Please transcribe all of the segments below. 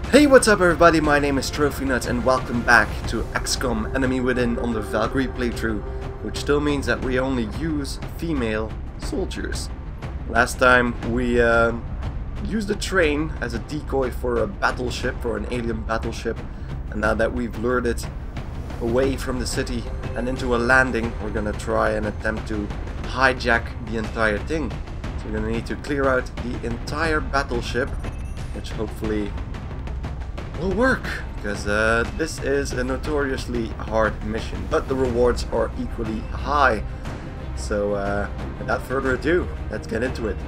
Hey, what's up everybody, my name is TrophyNut and welcome back to XCOM Enemy Within on the Valkyrie playthrough, which still means that we only use female soldiers. Last time we used a train as a decoy for a battleship, for an alien battleship, and now that we've lured it away from the city and into a landing, we're gonna try and attempt to hijack the entire thing. So we're gonna need to clear out the entire battleship, which hopefully will work, because this is a notoriously hard mission, but the rewards are equally high. So without further ado, let's get into it.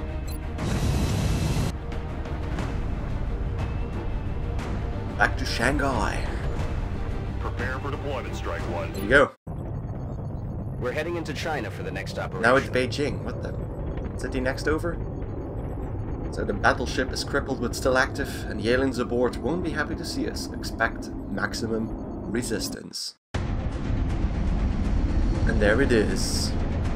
Back to Shanghai. Prepare for deployment, Strike One. There you go. We're heading into China for the next operation. Now it's Beijing. What the? City next over? So the battleship is crippled but still active, and the aliens aboard won't be happy to see us. Expect maximum resistance. And there it is.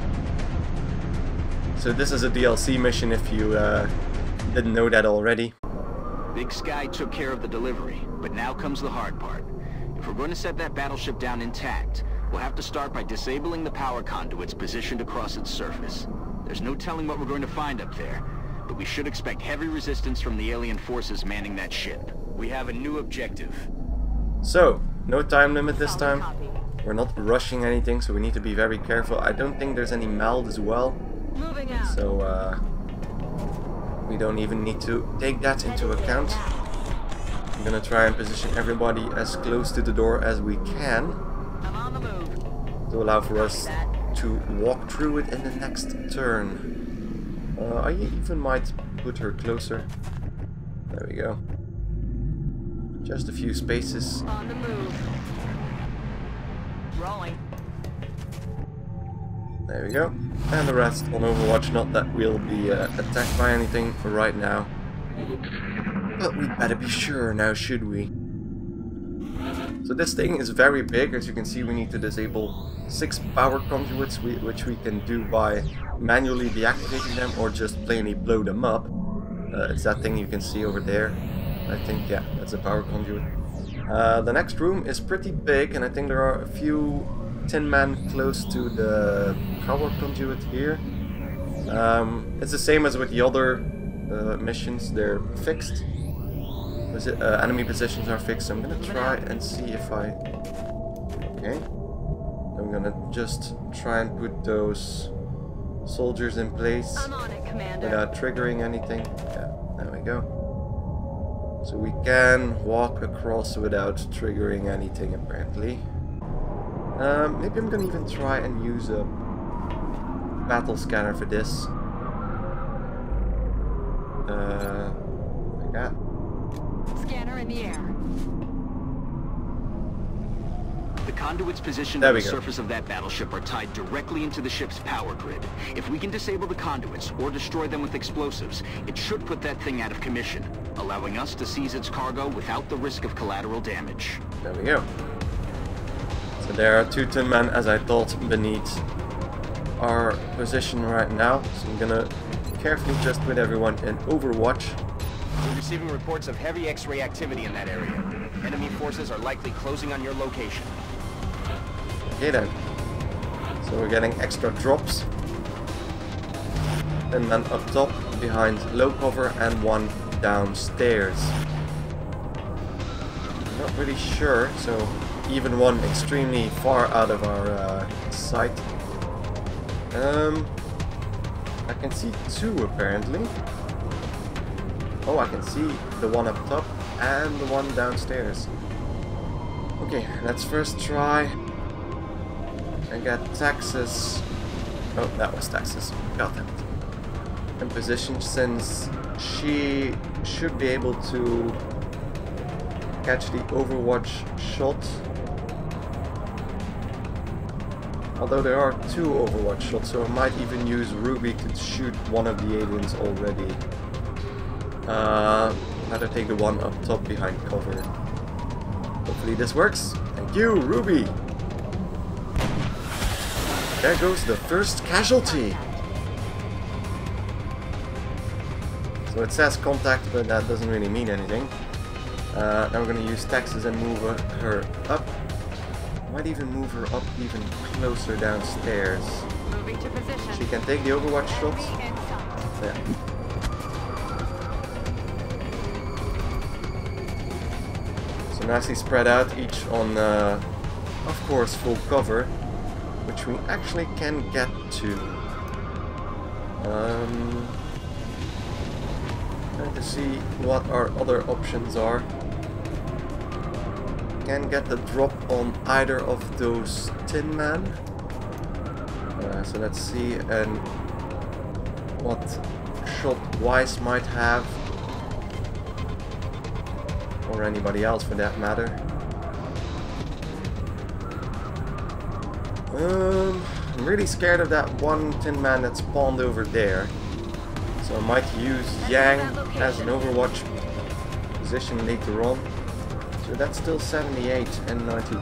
So this is a DLC mission if you didn't know that already. Big Sky took care of the delivery, but now comes the hard part. If we're going to set that battleship down intact, we'll have to start by disabling the power conduits positioned across its surface. There's no telling what we're going to find up there, but we should expect heavy resistance from the alien forces manning that ship. We have a new objective. So, no time limit this time. We're not rushing anything, so we need to be very careful. I don't think there's any meld as well. So, we don't even need to take that into account. I'm gonna try and position everybody as close to the door as we can to allow for us to walk through it in the next turn. I even might put her closer. There we go. Just a few spaces. On the move. Rolling. There we go. And the rest on Overwatch. Not that we'll be attacked by anything right now. But we'd better be sure now, should we? So this thing is very big. As you can see, we need to disable 6 power conduits, which we can do by manually deactivating them or just plainly blow them up. It's that thing you can see over there. I think, yeah, that's a power conduit. The next room is pretty big, and I think there are a few tin men close to the power conduit here. It's the same as with the other missions. They're fixed. Enemy positions are fixed. So I'm gonna try and see if I... Okay. I'm gonna just try and put those soldiers in place I'm on it, Commander. without triggering anything. Yeah, there we go. So we can walk across without triggering anything apparently. Maybe I'm gonna even try and use a battle scanner for this. Like that. Scanner in the air. The conduits positioned on the surface of that battleship are tied directly into the ship's power grid. If we can disable the conduits or destroy them with explosives, it should put that thing out of commission, allowing us to seize its cargo without the risk of collateral damage. There we go. So there are 2 tin men, as I thought, beneath our position right now. So I'm gonna carefully just put everyone in Overwatch. We're receiving reports of heavy X-ray activity in that area. Enemy forces are likely closing on your location. Okay then. So we're getting extra drops. And then up top, behind low cover, and 1 downstairs. Not really sure, so even 1 extremely far out of our sight. I can see 2 apparently. Oh, I can see the 1 up top and the 1 downstairs. Okay, let's first try and get Texas. Oh, that was Texas. Got it. In position, since she should be able to catch the Overwatch shot. Although there are 2 Overwatch shots, so I might even use Ruby to shoot one of the aliens already. Rather take the 1 up top behind cover. Hopefully this works. Thank you, Ruby! There goes the first casualty! So it says contact, but that doesn't really mean anything. Now we're gonna use Texas and move her up. Might even move her up even closer downstairs. Moving to position. She can take the Overwatch shots. Enemy in sight. Yeah. So nicely spread out, each on, of course, full cover, which we actually can get to. Trying to see what our other options are. Can get the drop on either of those Tin Men. So let's see and what shot Wise might have, or anybody else for that matter. I'm really scared of that one Tin Man that spawned over there. So I might use Yang as an Overwatch position later on. So that's still 78 and 92.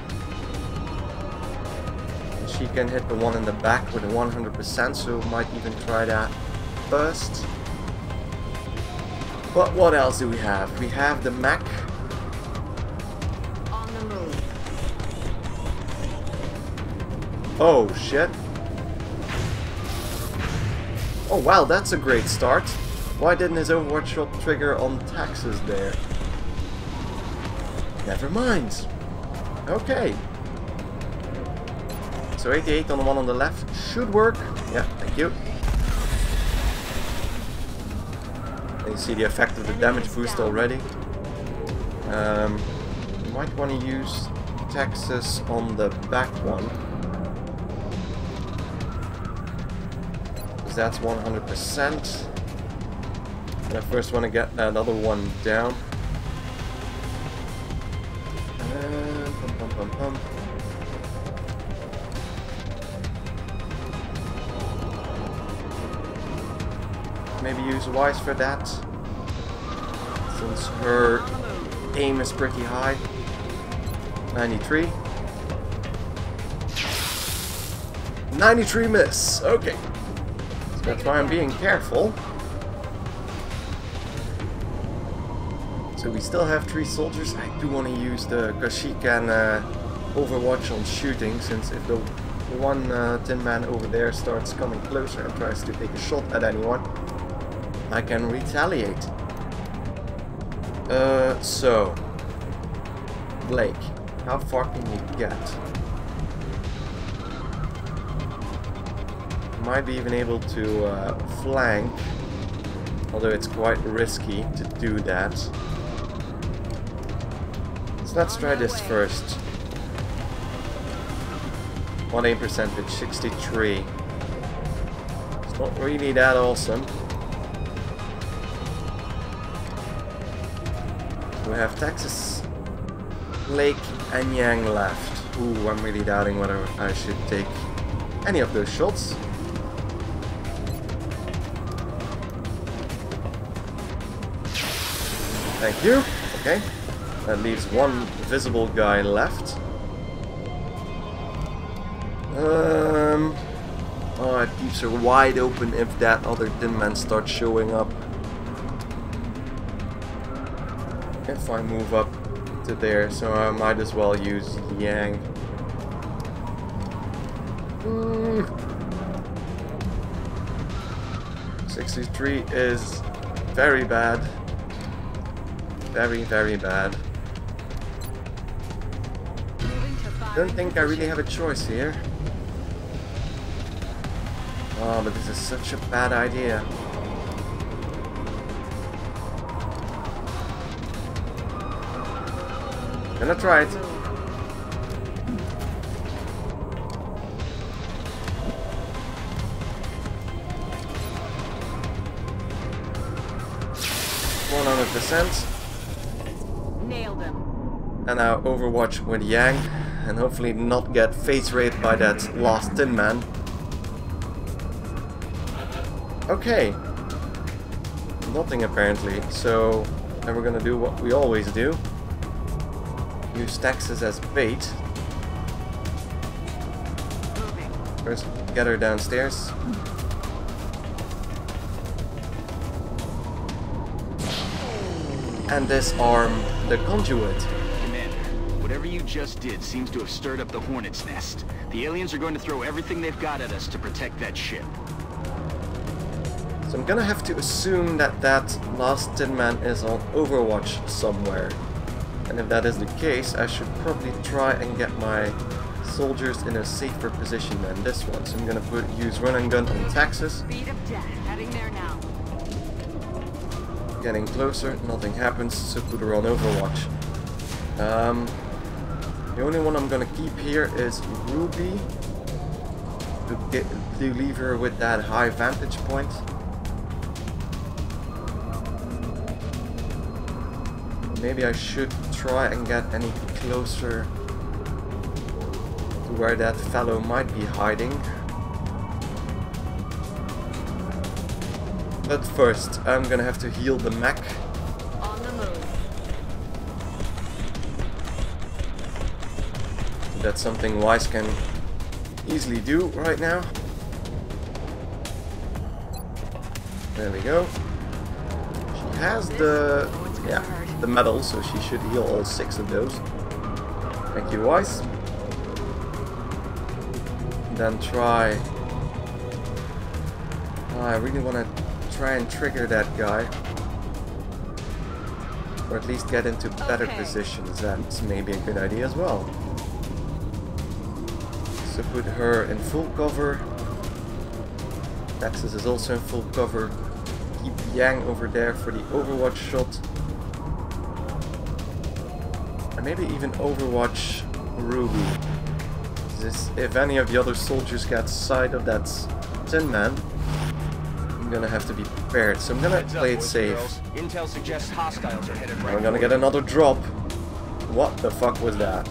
And she can hit the one in the back with a 100%, so might even try that first. But what else do we have? We have the Mac. On the move. Oh shit. Oh wow, that's a great start. Why didn't his Overwatch shot trigger on Texas there? Never mind. Okay. So 88 on the one on the left should work. Yeah, thank you. And you see the effect of the damage boost already. You might want to use Texas on the back one. Because that's 100%. And I first want to get that other one down. Maybe use Wise for that, since her aim is pretty high. 93. 93 miss. Okay. So that's why I'm being careful. So we still have 3 soldiers. I do want to use the, because she can Overwatch on shooting, since if the one Tin Man over there starts coming closer and tries to take a shot at anyone, I can retaliate. So Blake, how far can you get? Might be even able to flank, although it's quite risky to do that. Let's try this first. What aim percentage? 63. It's not really that awesome. We have Texas, Blake, and Yang left. Ooh, I'm really doubting whether I should take any of those shots. Thank you. Okay. That leaves one visible guy left. Oh, it keeps her wide open if that other Tin Man starts showing up. If I move up to there, so I might as well use Yang. 63 is very bad. Very, very bad. Don't think I really have a choice here. Oh, but this is such a bad idea. Gonna try it. Nailed him. And now Overwatch with Yang, and hopefully not get face raped by that last Tin Man. Okay. Nothing apparently, so then we're gonna do what we always do. Use Texas as bait. First, get her downstairs. and disarm the conduit. Commander, whatever you just did seems to have stirred up the Hornet's nest. The aliens are going to throw everything they've got at us to protect that ship. So I'm gonna have to assume that that last Tin Man is on Overwatch somewhere. And if that is the case, I should probably try and get my soldiers in a safer position than this one. So I'm gonna use run and gun on Texas. Speed of death. Heading there now. Getting closer, nothing happens, so put her on Overwatch. The only one I'm gonna keep here is Ruby, to leave her with that high vantage point. Maybe I should try and get any closer to where that fellow might be hiding. But first, I'm gonna have to heal the mech. On the move. That's something Wise can easily do right now. There we go. She has the medal, so she should heal all 6 of those. Thank you, Wise. Then try. Oh, I really want to try and trigger that guy, or at least get into better positions. That's maybe a good idea as well. So put her in full cover. Nexus is also in full cover. Keep Yang over there for the Overwatch shot. And maybe even Overwatch Ruby. If any of the other soldiers get sight of that Tin Man, I'm gonna have to be prepared. So I'm gonna play it safe. Intel suggests hostiles are headed right. I'm gonna get another drop. What the fuck was that?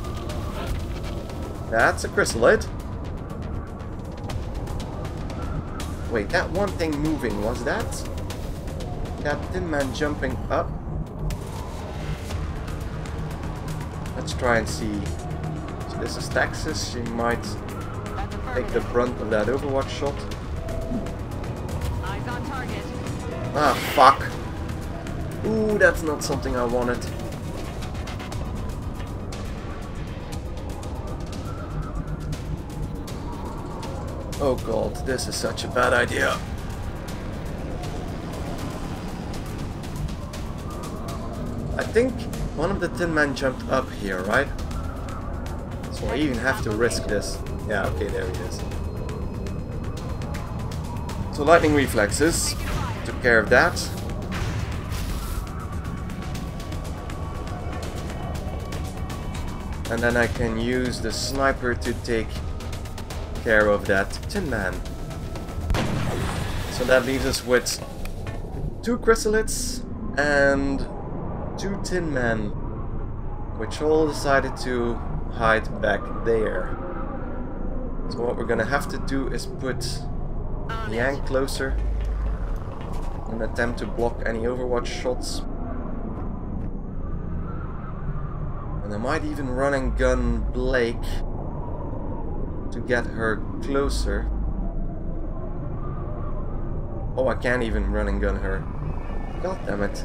That's a chrysalid. Wait, that one thing moving, was that Tin Man jumping up? Let's try and see. So this is Texas. She might take the brunt of that Overwatch shot. Eyes on target. Ah, fuck. Ooh, that's not something I wanted. Oh god, this is such a bad idea. I think one of the Tin Men jumped up here, right? So I even have to risk this. Yeah, okay, there he is. So lightning reflexes took care of that. And then I can use the sniper to take care of that Tin Man. So that leaves us with 2 chrysalids and 2 Tin Men, which all decided to hide back there. So what we're gonna have to do is put Yang closer and attempt to block any Overwatch shots. And I might even run and gun Blake to get her closer. Oh, I can't even run and gun her. God damn it.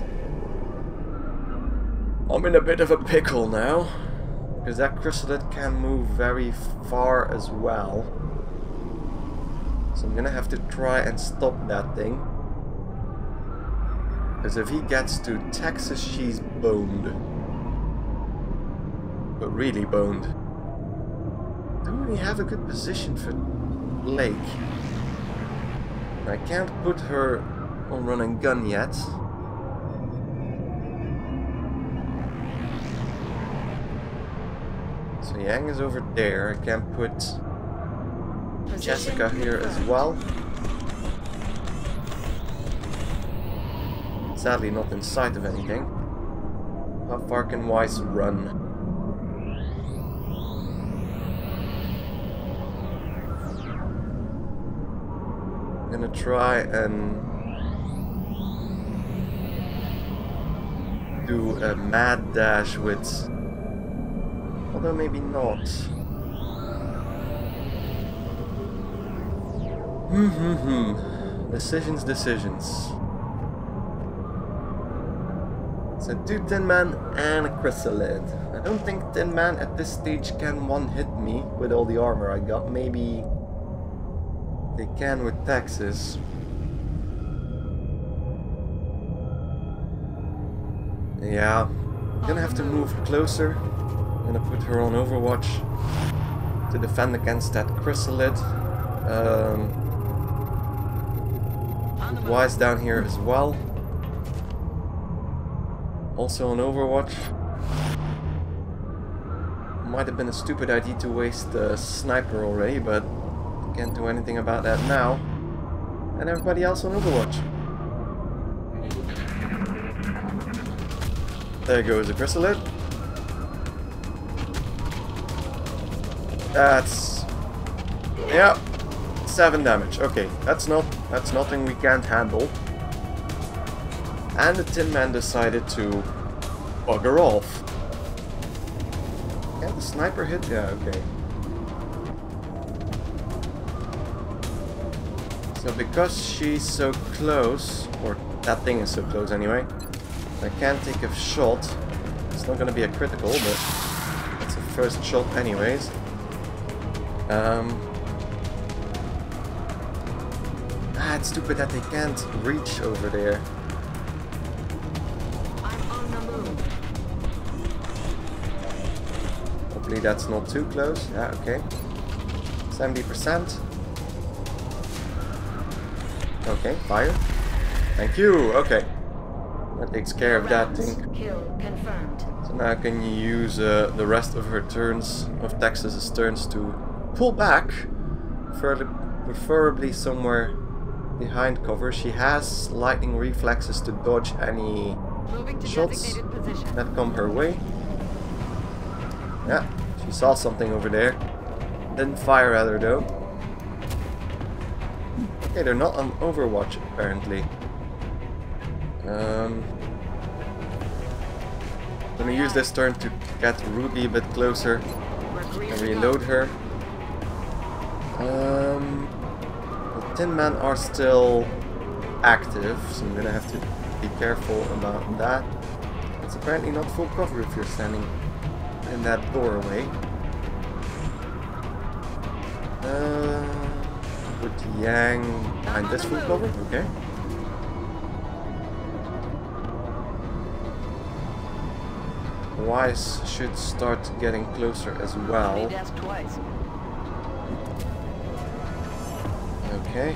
I'm in a bit of a pickle now, because that chrysalid can move very far as well. So I'm gonna have to try and stop that thing. Because if he gets to Texas, she's boned. But really boned. Don't really have a good position for Blake. I can't put her on run and gun yet. So Yang is over there. I can put Jessica here as well. Sadly not in sight of anything. How far can Wise run? I'm gonna try and do a mad dash with, although maybe not. Decisions. So 2 Tin Man and a Chrysalid. I don't think Tin Man at this stage can one-hit me with all the armor I got. Maybe they can with Texas. Yeah, I'm gonna have to move closer. I'm gonna put her on Overwatch to defend against that Chrysalid. Wise down here as well. Also on Overwatch. Might have been a stupid idea to waste the sniper already, but can't do anything about that now. And everybody else on Overwatch. There goes the Chrysalid. That's... yeah, 7 damage. Okay, that's nothing we can't handle. And the Tin Man decided to bugger off. Yeah, the sniper hit? Yeah, okay. So because she's so close, or that thing is so close anyway, I can't take a shot. It's not gonna be a critical, but it's a first shot anyways. It's stupid that they can't reach over there. I'm on the move. Hopefully that's not too close. Yeah, okay. 70%. Okay, fire. Thank you. Okay. That takes care of that thing. Kill confirmed. So now can you use the rest of her turns, of Texas's turns, to pull back, preferably somewhere behind cover. She has lightning reflexes to dodge any shots that come her way. Yeah, she saw something over there. Didn't fire at her though. Okay, they're not on Overwatch apparently. I'm gonna use this turn to get Ruby a bit closer and reload her. The Tin Men are still active, so I'm gonna have to be careful about that. It's apparently not full cover if you're standing in that doorway. Put Yang behind this full cover, okay. Wise should start getting closer as well. Okay.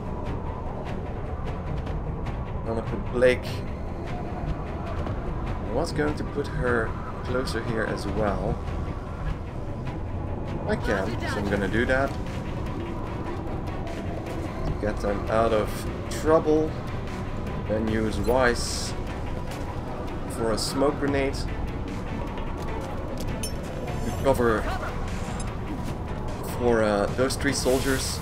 I'm gonna put Blake. I was going to put her closer here as well. I can, so I'm gonna do that. To get them out of trouble. Then use Wise for a smoke grenade. To cover for those 3 soldiers.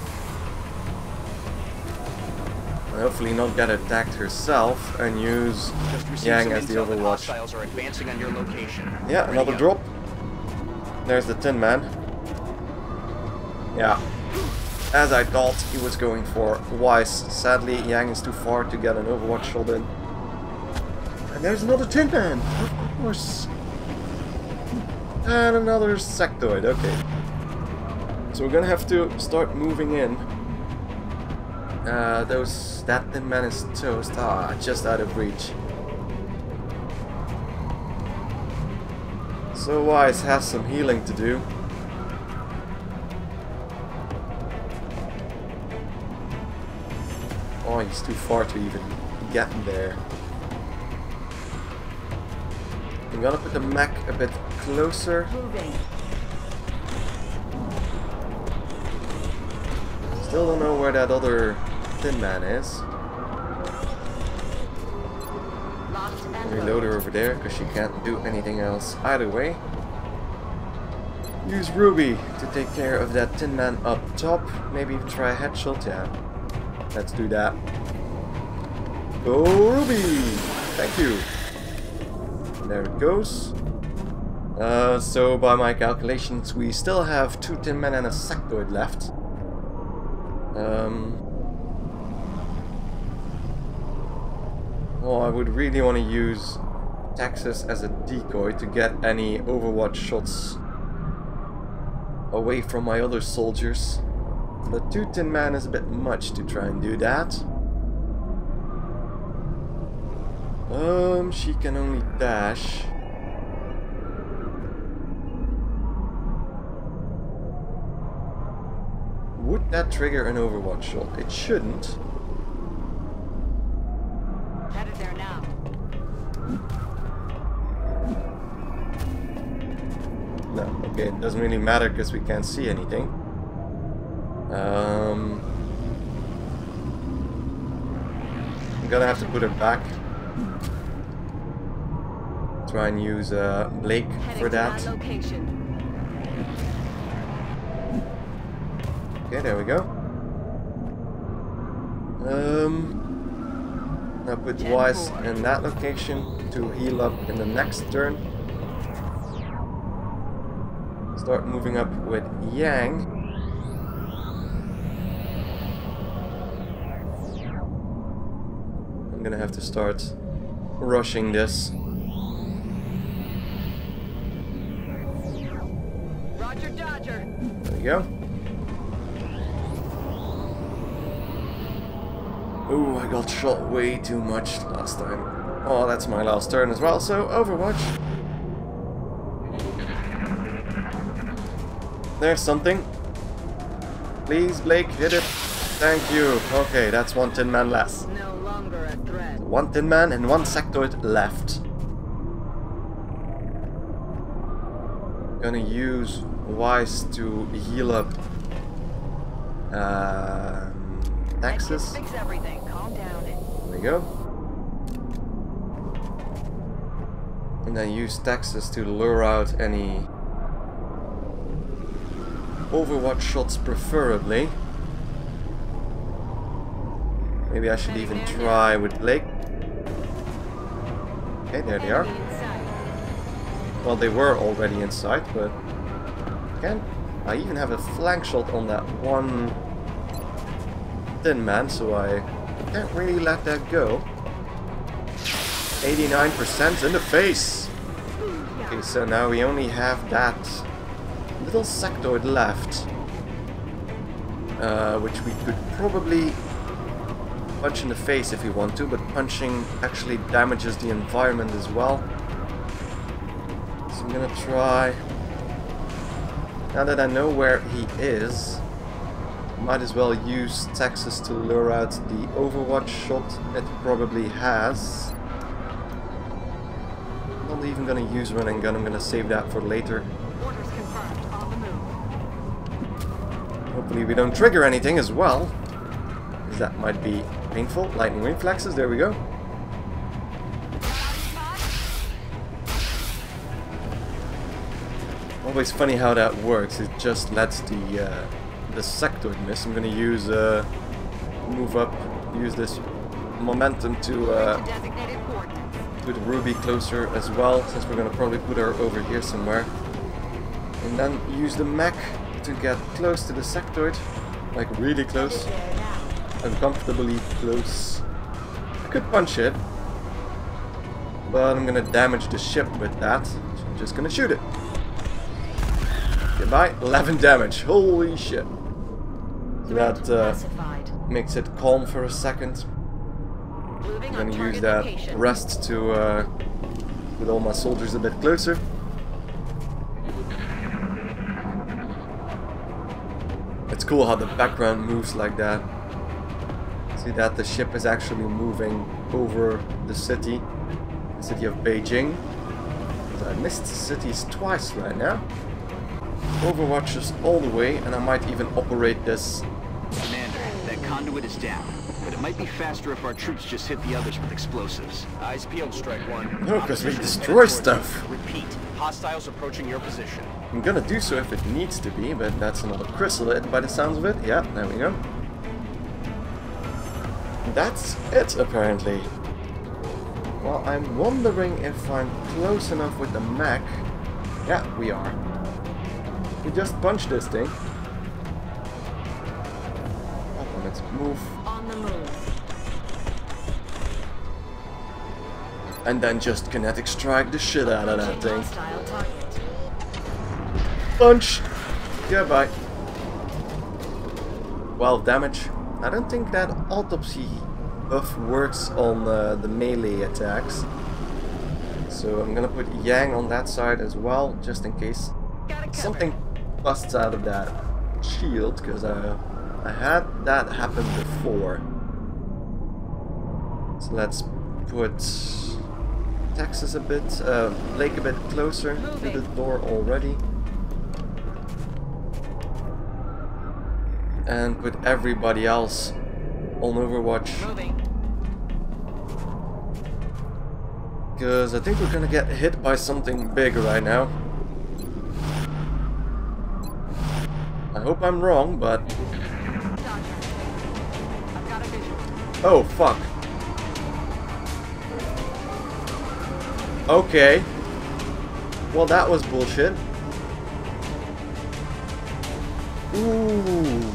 And hopefully not get attacked herself and use Yang as the Overwatch. Are advancing on your location. Yeah, another drop. There's the Tin Man. Yeah. As I thought he was going for Wise. Sadly, Yang is too far to get an Overwatch shot in. And there's another Tin Man! Of course. And another sectoid, okay. So we're gonna have to start moving in. That Tin Man is toast. Ah, just out of reach. So Wise has some healing to do. Oh, he's too far to even get there. I'm gonna put the mech a bit closer. Moving. Still don't know where that other Tin Man is. Reload her over there because she can't do anything else either way. Use Ruby to take care of that Tin Man up top. Maybe even try a headshot. Yeah, let's do that. Go Ruby! Thank you. There it goes. So by my calculations, we still have 2 Tin Men and a sectoid left. Oh, I would really want to use Texas as a decoy to get any Overwatch shots away from my other soldiers. But 2 Tin Man is a bit much to try and do that. She can only dash. Would that trigger an Overwatch shot? It shouldn't. Headed there now. No, okay, it doesn't really matter because we can't see anything. I'm gonna have to put her back. Try and use Blake for that. Okay, there we go. Now put Wise in that location to heal up in the next turn. Start moving up with Yang. I'm gonna have to start rushing this. Roger, Dodger. There we go. Oh, I got shot way too much last time. Oh, that's my last turn as well, so Overwatch. There's something. Please, Blake, hit it. Thank you. Okay, that's 1 Tin Man less. No longer a threat. 1 Tin Man and 1 sectoid left. Gonna use Wise to heal up Texas. Fix everything. Calm down. There we go. And then use Texas to lure out any Overwatch shots, preferably. Maybe I should even try with Blake. Okay, there they are. Well, they were already inside, but again, I even have a flank shot on that 1 Tin Man, so I can't really let that go. 89% in the face! Okay, so now we only have that little sectoid left, which we could probably punch in the face if we want to, but punching actually damages the environment as well. So I'm gonna try. Now that I know where he is, might as well use Texas to lure out the Overwatch shot it probably has. Not even gonna use run and gun, I'm gonna save that for later. Orders confirmed. On the move. Hopefully we don't trigger anything as well, because that might be painful. Lightning reflexes, there we go. Always funny how that works. It just lets the sectoid miss. I'm gonna use move up, use this momentum to put Ruby closer as well, since we're gonna probably put her over here somewhere. And then use the mech to get close to the sectoid, like really close, uncomfortably close. I could punch it, but I'm gonna damage the ship with that, so I'm just gonna shoot it. Goodbye, 11 damage, holy shit. So that makes it calm for a second. I'm gonna use that rest to put all my soldiers a bit closer. It's cool how the background moves like that. See that the ship is actually moving over the city of Beijing. I missed cities twice right now. Overwatch is all the way, and I might even operate this. Commander, that conduit is down, but it might be faster if our troops just hit the others with explosives. Eyes peeled, Strike One. No, because we destroy stuff. Repeat. Hostiles approaching your position. I'm gonna do so if it needs to be, but that's another chrysalid by the sounds of it. Yeah, there we go. That's it, apparently. Well, I'm wondering if I'm close enough with the mech. Yeah, we are. We just punch this thing. Let's move. On the move. And then just kinetic strike the shit out of that thing. Hostile target. Punch! Goodbye. 12 damage. I don't think that autopsy buff works on the melee attacks. So I'm gonna put Yang on that side as well, just in case something busts out of that shield, because I had that happen before. So let's put Texas a bit, Blake a bit closer to the door already. And put everybody else on Overwatch. Because I think we're gonna get hit by something big right now. I hope I'm wrong, but... Oh, fuck. Okay. Well, that was bullshit. Ooh.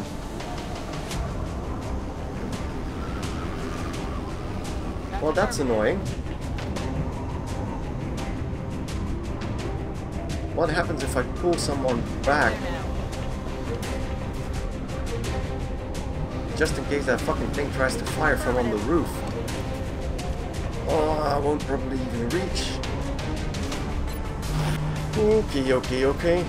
Well, that's annoying. What happens if I pull someone back? Just in case that fucking thing tries to fire from on the roof. Oh, I won't probably even reach. Okay, okay, okay.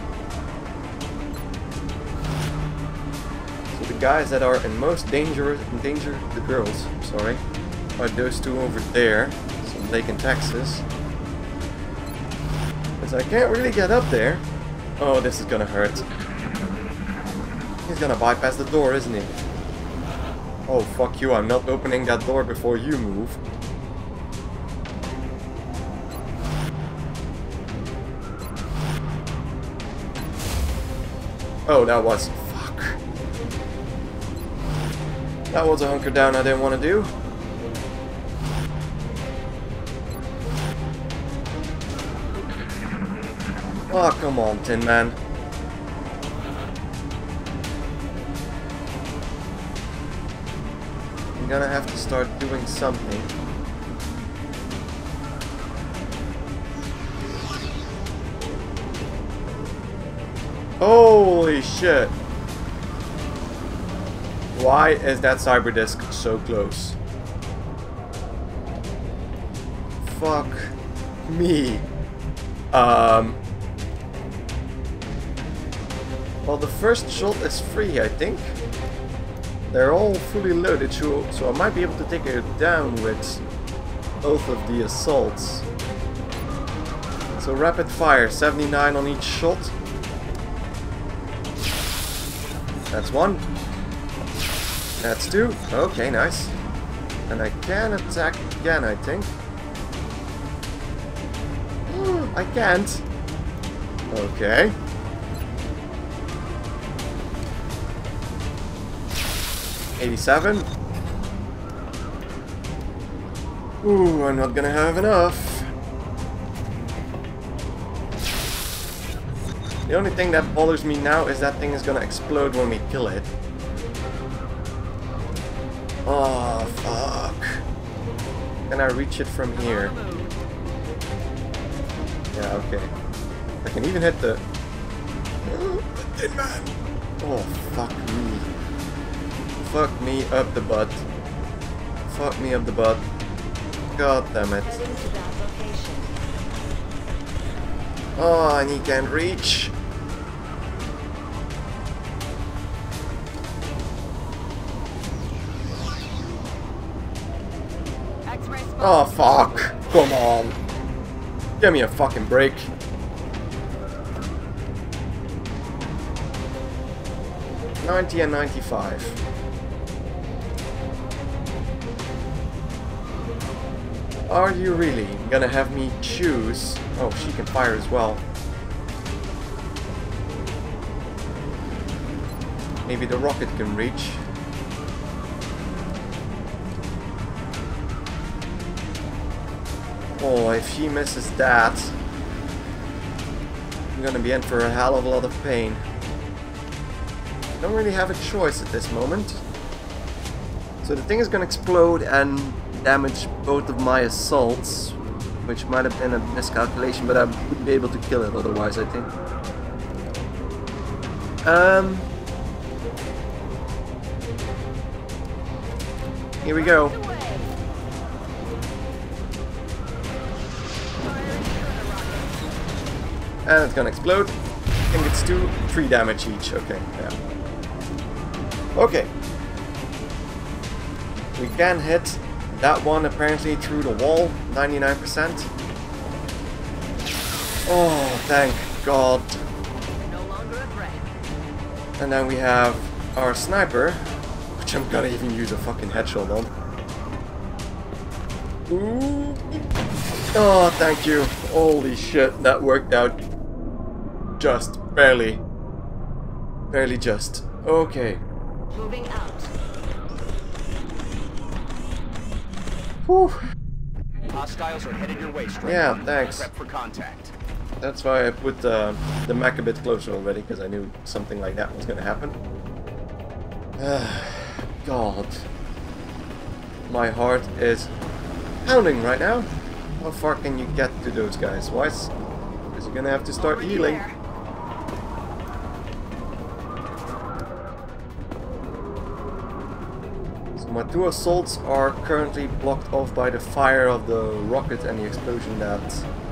So the guys that are in most danger, the girls, I'm sorry, are those two over there. So Blake and Texas. Because I can't really get up there. Oh, this is gonna hurt. He's gonna bypass the door, isn't he? Oh, fuck you, I'm not opening that door before you move. Oh, that was... fuck. That was a hunker down I didn't want to do. Oh, come on, Tin Man. I'm gonna have to start doing something. Holy shit! Why is that cyber disc so close? Fuck me. Well, the first shot is free, I think. They're all fully loaded, so I might be able to take it down with both of the assaults. So rapid fire, 79 on each shot. That's one. That's two. Okay, nice. And I can attack again, I think. I can't. Okay. $87. Ooh, I'm not gonna have enough. The only thing that bothers me now is that thing is gonna explode when we kill it. Oh, fuck. Can I reach it from here? Yeah, okay. I can even hit the Tin Man. Oh, fuck me. Fuck me up the butt. Fuck me up the butt. God damn it. Oh, and he can't reach. Oh, fuck. Come on. Give me a fucking break. $90 and $95. Are you really gonna have me choose? Oh, she can fire as well. Maybe the rocket can reach. Oh, if she misses that, I'm gonna be in for a hell of a lot of pain. Don't really have a choice at this moment. So the thing is gonna explode and damage both of my assaults, which might have been a miscalculation, but I wouldn't be able to kill it otherwise, I think. Here we go. And it's gonna explode. I think it's 3 damage each. Okay, yeah. Okay. We can hit that one apparently through the wall, 99%. Oh, thank God. No longer a threat. And then we have our sniper, which I'm gonna even use a fucking headshot on. Ooh. Oh, thank you. Holy shit, that worked out just barely. Barely just. Okay. Moving out. Whew. Hostiles are headed your way, Strike Yeah, One. thanks. Prep for contact. That's why I put the mech a bit closer already, because I knew something like that was gonna happen. God. My heart is pounding right now. How far can you get to those guys, Wise? Because you're gonna have to start Already healing. there. So my 2 assaults are currently blocked off by the fire of the rocket and the explosion that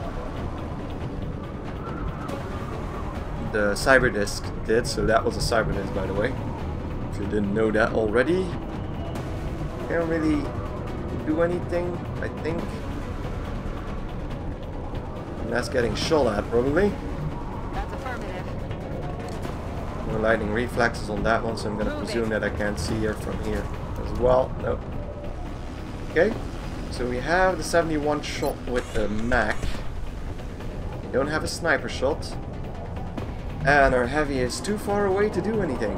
the cyber disc did. So that was a cyber disc, by the way. If you didn't know that already. Can't really do anything, I think. And that's getting shot at, probably. That's affirmative. No lightning reflexes on that one, so I'm gonna presume that I can't see her from here as well. Nope. Okay, so we have the 71 shot with the mech. We don't have a sniper shot. And our heavy is too far away to do anything.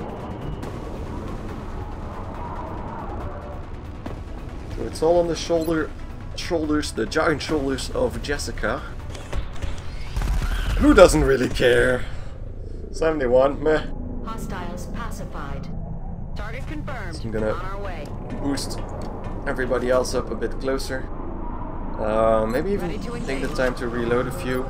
So it's all on the shoulders, the giant shoulders of Jessica. Who doesn't really care? 71, meh. Hostiles pacified. Target confirmed. So I'm gonna on our way. boost everybody else up a bit closer. Maybe even take the time to reload a few.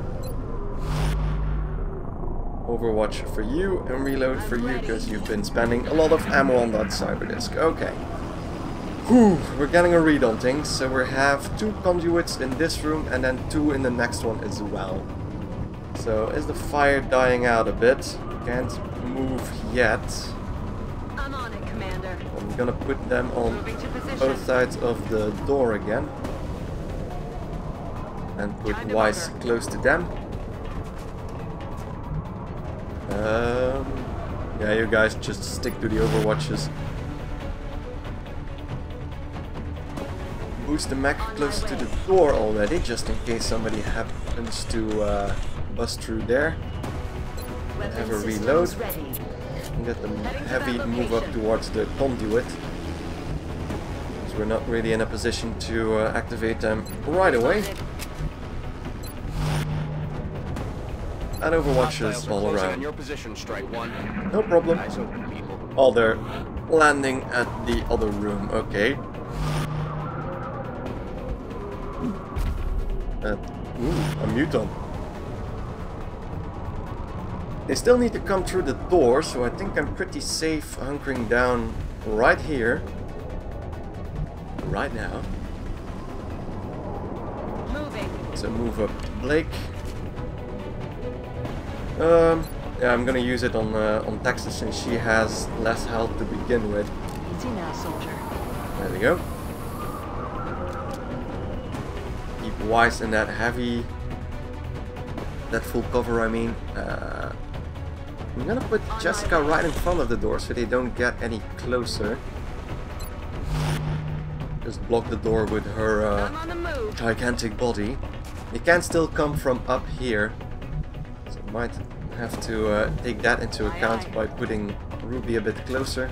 Overwatch for you and reload for you, because you've been spending a lot of ammo on that cyber disc. Okay. Whew, we're getting a read on things. So we have 2 conduits in this room and then 2 in the next one as well. So is the fire dying out a bit? Can't move yet. I'm on it, Commander. I'm gonna put them on Moving to position. both sides of the door again. And put Kind of Wise over. close to them. Yeah, you guys just stick to the overwatches. Boost the mech closer to the door already, just in case somebody happens to bust through there. Weapon Have a systems reload. ready. And get the Heading to heavy that move up location. towards the conduit. Because we're not really in a position to activate them right away. And overwatches Hostiles are all closing on around. your position, Strike One. No problem. Eyes open, people. Oh, they're landing at the other room. Okay. Ooh, a muton. They still need to come through the door, so I think I'm pretty safe hunkering down right here. Right now. Moving. So move up Blake. Yeah, I'm gonna use it on Texas since she has less health to begin with. Easy now, soldier. There we go. Keep Wise in that heavy, that full cover, I mean. I'm gonna put Jessica right in front of the door so they don't get any closer. Just block the door with her I'm on the move. gigantic body. They can still come from up here, so might have to take that into account by putting Ruby a bit closer.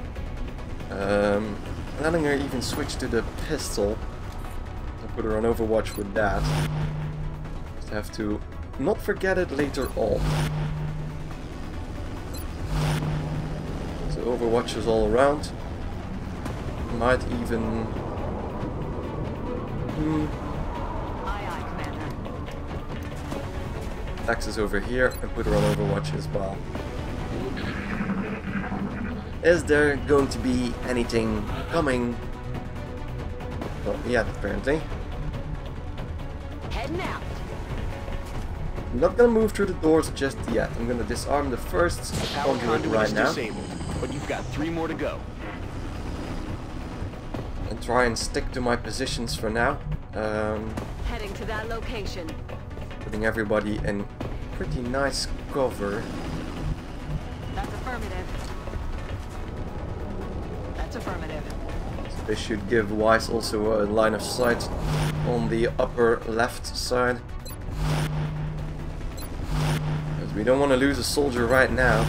Letting her even switch to the pistol. I'll put her on Overwatch with that. Just have to not forget it later on. So Overwatch is all around. Might even Aye, aye, Commander. Tax is over here and put her on Overwatch as well. Is there going to be anything coming? Not yet, apparently. Heading out. I'm not gonna move through the doors just yet. I'm gonna disarm the first The power conduit conduit right is now. disabled, but you've got 3 more to go. And try and stick to my positions for now. Heading to that location. Putting everybody in pretty nice cover. That's affirmative. That's affirmative. So this should give Wise also a line of sight on the upper left side. Because we don't want to lose a soldier right now.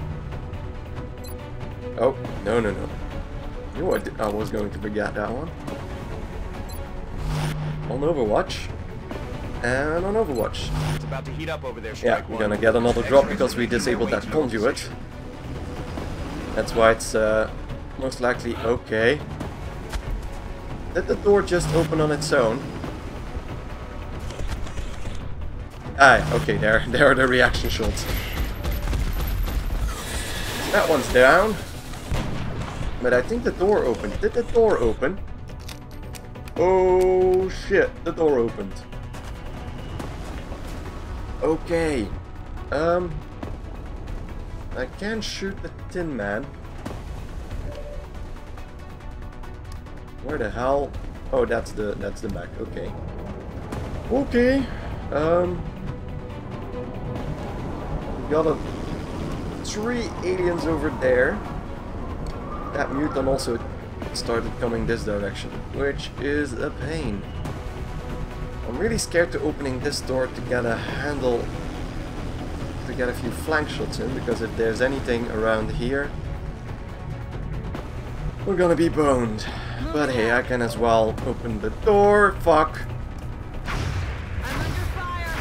Oh, no, no, no. You know what? I was going to forget that one. On Overwatch. And on Overwatch. It's about to heat up over there, Yeah, Strike we're One. gonna get another drop X-rays because are we making their disabled way that to your conduit. position. That's why it's most likely okay. Did the door just open on its own? Ah, okay, there are the reaction shots. That one's down. But I think the door opened. Did the door open? Oh shit, the door opened. Okay. I can shoot the Tin Man. Where the hell? Oh, that's the back. Okay. Okay. We got 3 aliens over there. That mutant also started coming this direction, which is a pain. I'm really scared to opening this door to get a handle, to get a few flank shots in, because if there's anything around here, we're gonna be boned. But hey, I can as well open the door. Fuck. I'm under fire.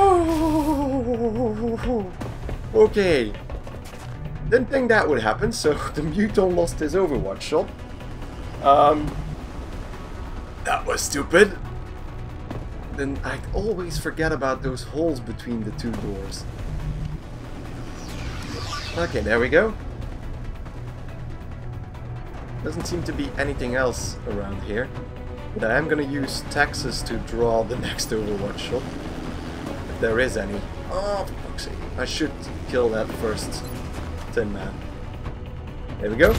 Oh, okay. Didn't think that would happen, so the mutant lost his Overwatch shot. That was stupid. Then I always forget about those holes between the 2 doors. Okay, there we go. Doesn't seem to be anything else around here. But I am gonna use Texas to draw the next Overwatch shot. If there is any. Oh, for fuck's sake. I should kill that first Tin Man. There we go.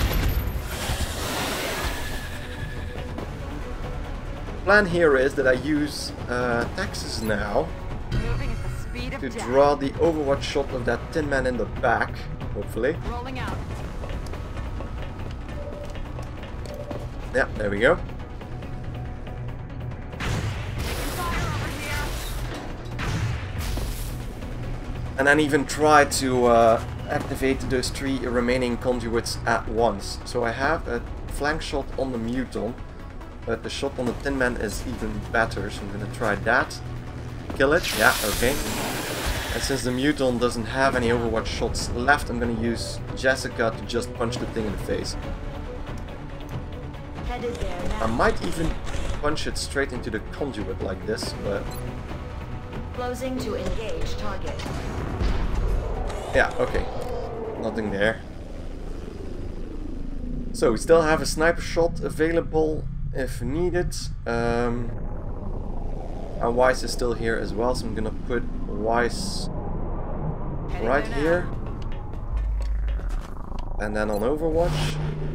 The plan here is that I use Texas now Moving at the speed of to death. draw the Overwatch shot of that Tin Man in the back, hopefully. Rolling out. Yeah, there we go. Fire over here. And then even try to activate those 3 remaining conduits at once. So I have a flank shot on the mutant, but the shot on the Tin Man is even better, so I'm gonna try that. Kill it, yeah, okay. And since the mutant doesn't have any Overwatch shots left, I'm gonna use Jessica to just punch the thing in the face. Headed there now. I might even punch it straight into the conduit like this, but Closing to engage target. yeah, okay. Nothing there. So we still have a sniper shot available if needed. And Wise is still here as well, so I'm gonna put Wise Heading right there here. And then on Overwatch.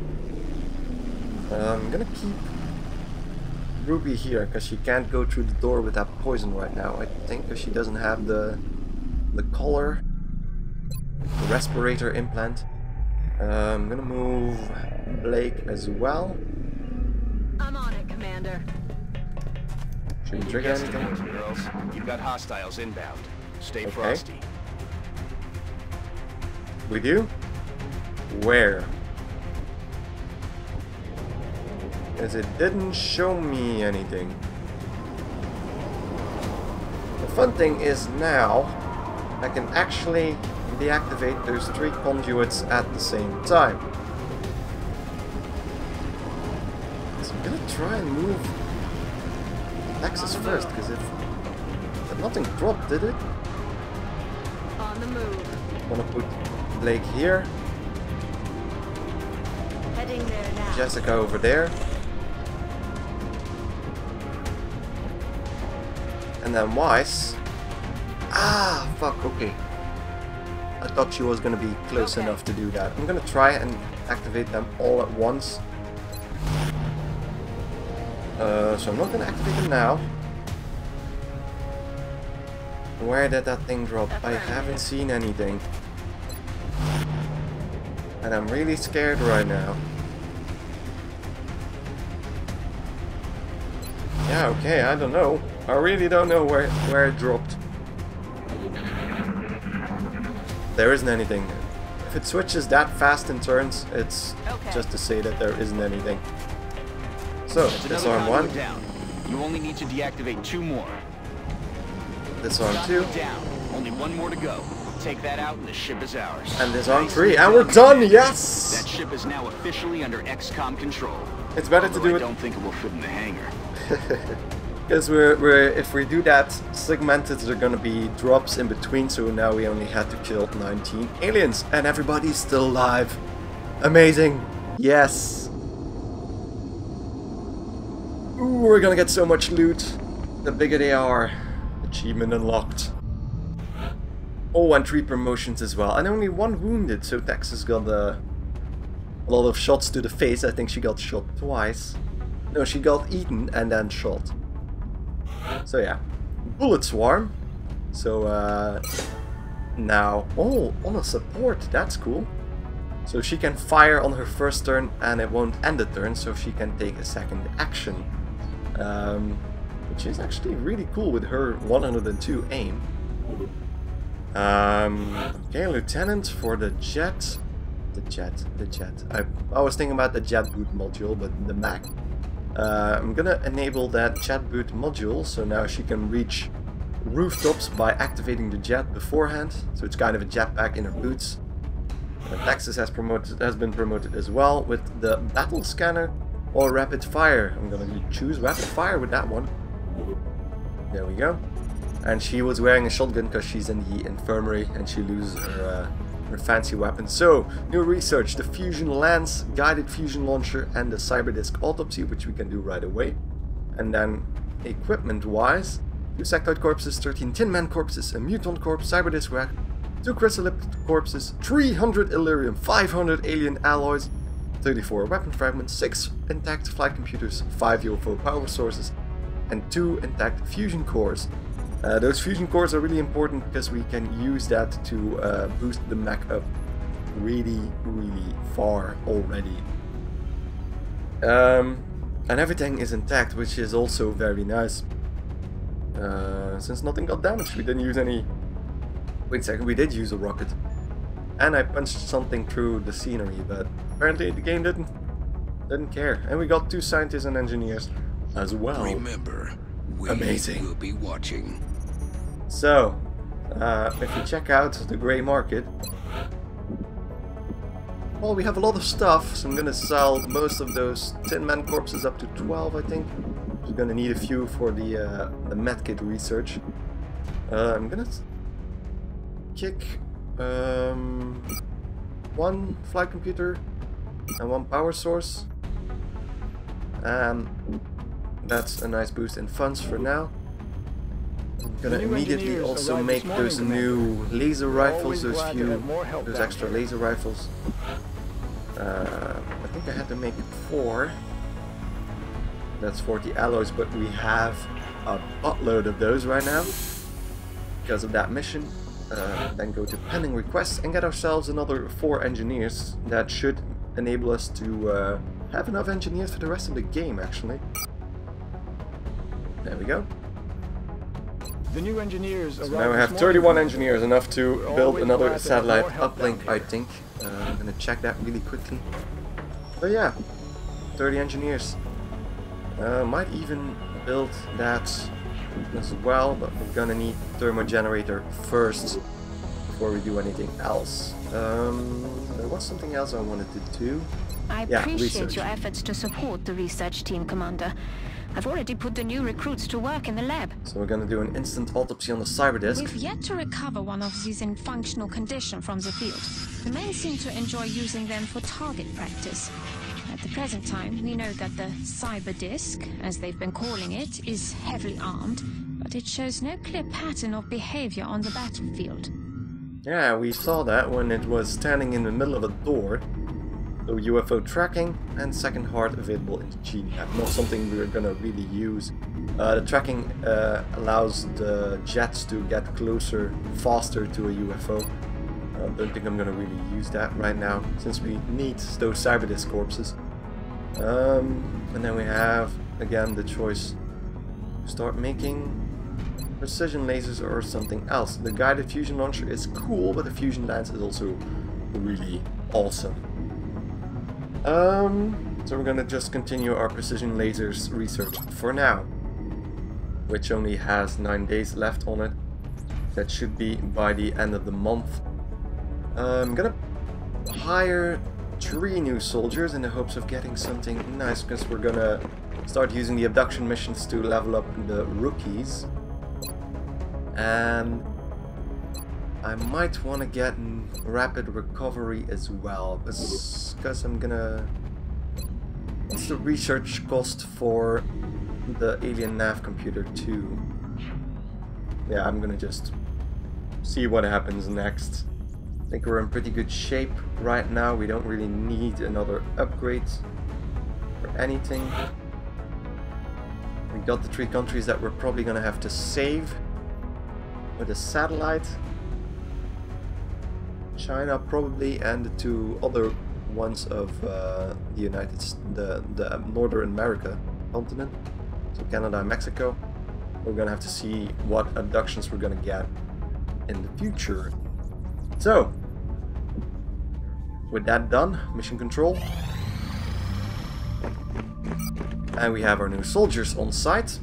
I'm gonna keep Ruby here, because she can't go through the door with that poison right now, I think, because she doesn't have the collar. The respirator implant. I'm gonna move Blake as well. I'm on it, Commander. Shouldn't trigger Yes, boys anything. and girls. You've got hostiles inbound. Stay Okay. frosty. We do? Where? Because it didn't show me anything. The fun thing is now I can actually deactivate those 3 conduits at the same time. So I'm gonna try and move Texas first, because nothing dropped, did it? On the move. Wanna put Blake here, Heading there now. Jessica over there, and then Weiss. Ah, fuck. Okay. I thought she was gonna be close enough to do that. I'm gonna try and activate them all at once. So I'm not gonna activate them now. Where did that thing drop? I haven't seen anything. And I'm really scared right now. Yeah, okay, I don't know. I really don't know where it dropped. There isn't anything. If it switches that fast in turns, it's just to say that there isn't anything. So, disarm one. Down. You only need to deactivate 2 more. Disarm 2. Down. Only 1 more to go. Take that out and the ship is ours. And disarm 3. And we're done! Yes! That ship is now officially under XCOM control. It's better to do I it. don't think it will fit in the hangar. Because if we do that segmented, there are gonna be drops in between, so now we only had to kill 19 aliens, and everybody's still alive. Amazing! Yes! Ooh, we're gonna get so much loot. The bigger they are. Achievement unlocked. Oh, and 3 promotions as well, and only 1 wounded, so Texas got a lot of shots to the face. I think she got shot twice. No, she got eaten and then shot. So yeah, bullet swarm. So now, oh, on a support, that's cool. So she can fire on her first turn and it won't end the turn, so she can take a second action. Which is actually really cool with her 102 aim. Okay, Lieutenant for the jet. The jet. I was thinking about the jet boot module, but the Mac. I'm gonna enable that jet boot module, so now she can reach rooftops by activating the jet beforehand. So it's kind of a jetpack in her boots. Texas has been promoted as well with the battle scanner or rapid fire. I'm gonna choose rapid fire with that one. There we go. And she was wearing a shotgun because she's in the infirmary and she loses her fancy weapon. So, new research, the fusion lance, guided fusion launcher, and the cyberdisk autopsy, which we can do right away. And then, equipment wise, 2 sectoid corpses, 13 tin man corpses, a mutant corpse, cyberdisk rack, 2 chrysolipid corpses, 300 Illyrium, 500 alien alloys, 34 weapon fragments, 6 intact flight computers, 5 UFO power sources, and 2 intact fusion cores. Those fusion cores are really important because we can use that to boost the mech up really far already. And everything is intact, which is also very nice. Since nothing got damaged, we didn't use any... Wait a second, we did use a rocket. And I punched something through the scenery, but apparently the game didn't care. And we got 2 scientists and engineers as well. Remember, we Amazing. will be watching. So, if you check out the grey market, well, we have a lot of stuff, so I'm gonna sell most of those tin man corpses up to 12, I think. We're gonna need a few for the medkit research. I'm gonna kick 1 flight computer and 1 power source. That's a nice boost in funds for now. I'm gonna immediately also make those new laser rifles, those extra laser rifles. I think I had to make 4. That's 40 alloys, but we have a buttload of those right now because of that mission. Then go to pending requests and get ourselves another 4 engineers. That should enable us to have enough engineers for the rest of the game, actually. There we go. The new engineers So now we have 31 engineers, enough to build another satellite uplink, I think. I'm gonna check that really quickly. But yeah, 30 engineers. Might even build that as well, but we're gonna need thermo generator first before we do anything else. There was something else I wanted to do. I appreciate your efforts to support the research team, Commander. I've already put the new recruits to work in the lab. So we're gonna do an instant autopsy on the cyber disk. We've yet to recover one of these in functional condition from the field. The men seem to enjoy using them for target practice. At the present time, we know that the cyber disk, as they've been calling it, is heavily armed, but it shows no clear pattern of behavior on the battlefield. Yeah, we saw that when it was standing in the middle of a door. So UFO tracking and second heart available in the GNAT. Not something we're gonna really use. The tracking allows the jets to get closer, faster to a UFO. I don't think I'm gonna really use that right now, since we need those cyber disk corpses. And then we have, again, the choice to start making precision lasers or something else. The guided fusion launcher is cool, but the fusion lance is also really awesome. So we're gonna just continue our precision lasers research for now, which only has 9 days left on it. That should be by the end of the month. I'm gonna hire 3 new soldiers in the hopes of getting something nice, because we're gonna start using the abduction missions to level up the rookies. And I might want to get rapid recovery as well, because I'm gonna... What's the research cost for the alien nav computer too? Yeah, I'm gonna just see what happens next. I think we're in pretty good shape right now. We don't really need another upgrade or anything. We got the 3 countries that we're probably gonna have to save with a satellite. China probably, and the 2 other ones of the the Northern America continent, so Canada and Mexico. We're gonna have to see what abductions we're gonna get in the future. So, with that done, mission control, and we have our new soldiers on site.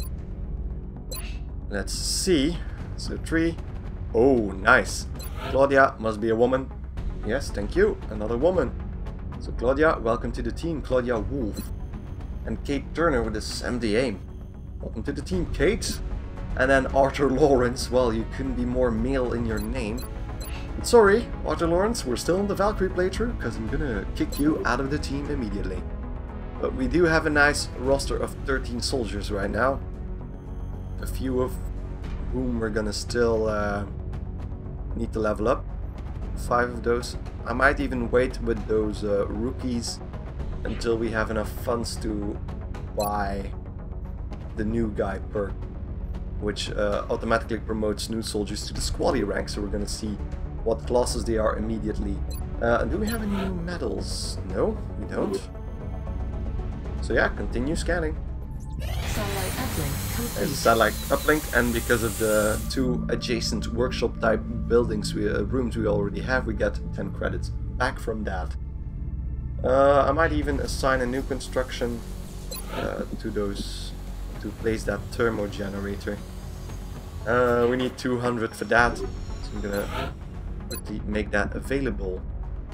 Let's see. So 3. Oh, nice. Claudia must be a woman. Yes, thank you. Another woman. So Claudia, welcome to the team. Claudia Wolf. And Kate Turner with the SMD aim. Welcome to the team, Kate. And then Arthur Lawrence. Well, you couldn't be more male in your name. But sorry, Arthur Lawrence, we're still in the Valkyrie playthrough, because I'm gonna kick you out of the team immediately. But we do have a nice roster of 13 soldiers right now. A few of whom we're gonna still need to level up. 5 of those. I might even wait with those rookies until we have enough funds to buy the new guy perk, which automatically promotes new soldiers to the squally rank. So we're gonna see what classes they are immediately. Do we have any new medals? No, we don't. So yeah, continue scanning. Satellite uplink complete. There's a satellite uplink, and because of the 2 adjacent workshop type buildings, rooms we already have, we get 10 credits back from that. I might even assign a new construction to those, to place that thermo generator. We need 200 for that, so I'm gonna quickly make that available.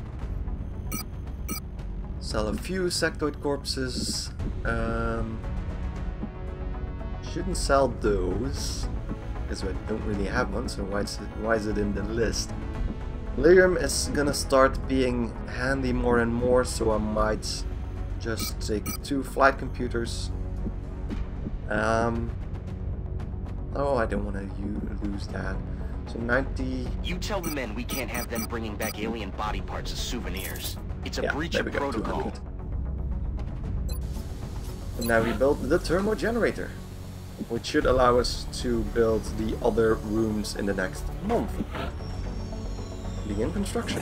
Sell a few sectoid corpses. Shouldn't sell those, because I don't really have one, so why is it in the list? Lyrium is gonna start being handy more and more, so I might just take 2 flight computers. Oh, I don't want to lose that. So 90... You tell the men we can't have them bringing back alien body parts as souvenirs. It's a breach of protocol. 200. And now we build the thermo generator, which should allow us to build the other rooms in the next month. Begin construction.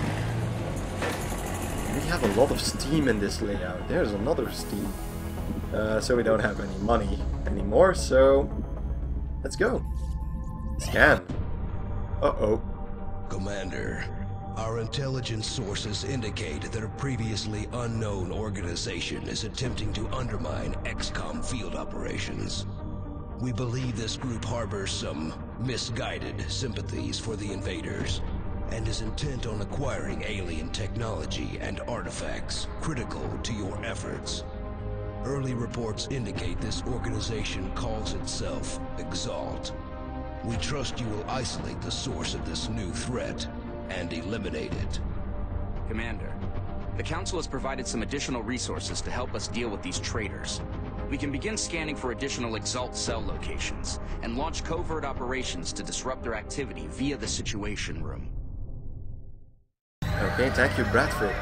We have a lot of steam in this layout. There's another steam. So we don't have any money anymore, so let's go. Scan. Uh-oh. Commander, our intelligence sources indicate that a previously unknown organization is attempting to undermine XCOM field operations. We believe this group harbors some misguided sympathies for the invaders and is intent on acquiring alien technology and artifacts critical to your efforts. Early reports indicate this organization calls itself Exalt. We trust you will isolate the source of this new threat and eliminate it. Commander, the Council has provided some additional resources to help us deal with these traitors. We can begin scanning for additional Exalt cell locations and launch covert operations to disrupt their activity via the Situation Room. Okay, thank you, Bradford.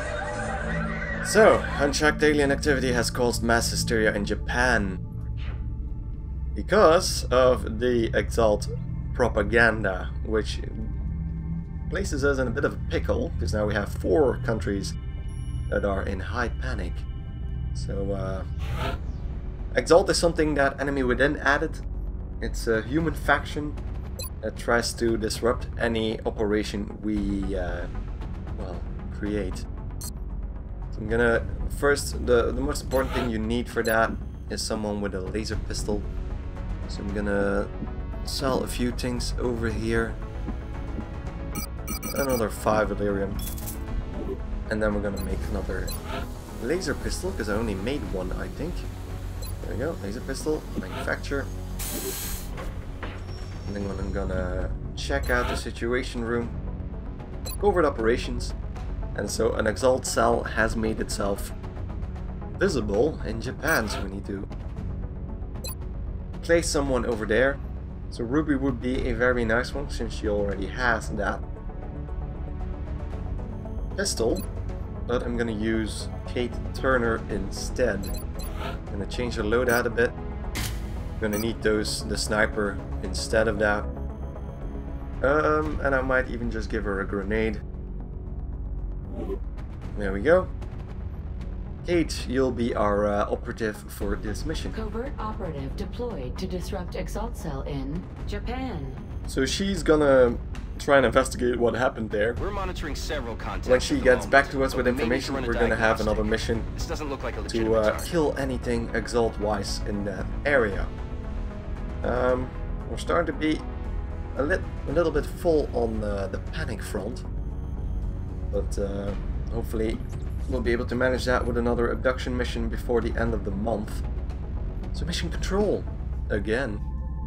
So, unchecked alien activity has caused mass hysteria in Japan because of the Exalt propaganda, which places us in a bit of a pickle, because now we have 4 countries that are in high panic. So, Exalt is something that Enemy Within added. It's a human faction that tries to disrupt any operation we, well, create. So I'm gonna, first, the most important thing you need for that is someone with a laser pistol. So I'm gonna sell a few things over here. Another 5 Illyrium. And then we're gonna make another laser pistol, because I only made one, I think. There we go, laser pistol, manufacture. And then I'm gonna check out the Situation Room, covert operations. And so an Exalt cell has made itself visible in Japan, so we need to place someone over there. So Ruby would be a very nice one, since she already has that pistol. But I'm gonna use Kate Turner instead. I'm gonna change her loadout a bit. I'm gonna need the sniper instead of that. And I might even just give her a grenade. There we go. Kate, you'll be our operative for this mission. Covert operative deployed to disrupt Exalt cell in Japan. So she's gonna try and investigate what happened there. We're monitoring several contacts. When she gets back to us with information, we're gonna have another mission This doesn't look like a to legitimate target. kill anything Exalt-wise in that area. We're starting to be a little bit full on the panic front, but hopefully we'll be able to manage that with another abduction mission before the end of the month. So mission control again.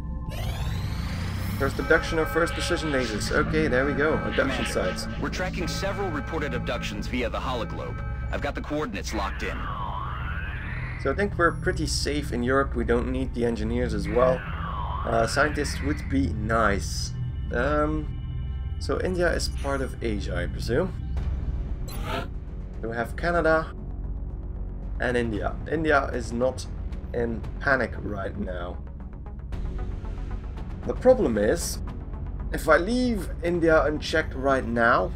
First abduction or first precision lasers. Okay, there we go. Abduction sites. We're tracking several reported abductions via the hologlobe. I've got the coordinates locked in. So I think we're pretty safe in Europe. We don't need the engineers as well. Scientists would be nice. So India is part of Asia, I presume. So we have Canada and India. India is not in panic right now. The problem is, if I leave India unchecked right now,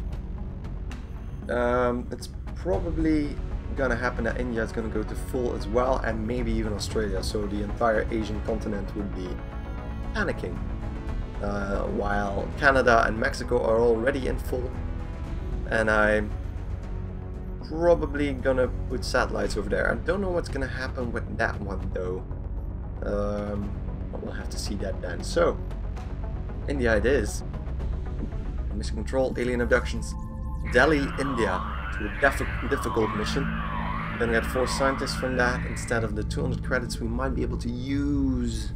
it's probably gonna happen that India is gonna go to full as well, and maybe even Australia, so the entire Asian continent would be panicking. While Canada and Mexico are already in full, and I'm probably gonna put satellites over there. I don't know what's gonna happen with that one though. But we'll have to see that then. So, India it is. Mission control, alien abductions. Delhi, India. To a difficult mission. Then we get 4 scientists from that. Instead of the 200 credits we might be able to use.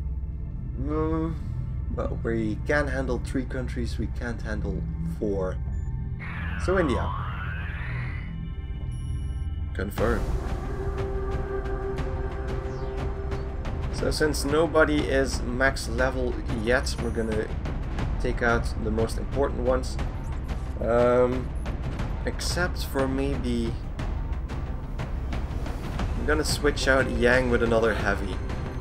But we can handle 3 countries, we can't handle 4. So India. Confirm. So since nobody is max level yet, we're gonna take out the most important ones. Except for maybe... I'm gonna switch out Yang with another heavy.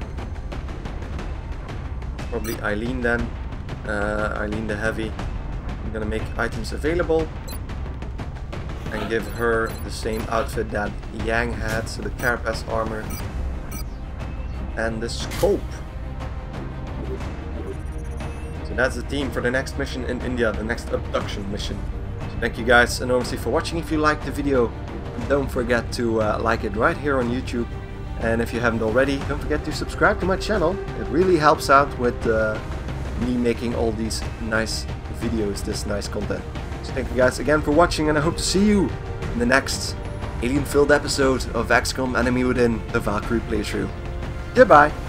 Probably Eileen then. Eileen the heavy. I'm gonna make items available. And give her the same outfit that Yang had, so the carapace armor. And the scope. So that's the team for the next mission in India, the next abduction mission. So thank you guys enormously for watching. If you liked the video, don't forget to like it right here on YouTube. And if you haven't already, don't forget to subscribe to my channel. It really helps out with me making all these nice videos, this nice content. So thank you guys again for watching, and I hope to see you in the next alien-filled episode of XCOM Enemy Within, the Valkyrie playthrough. Goodbye!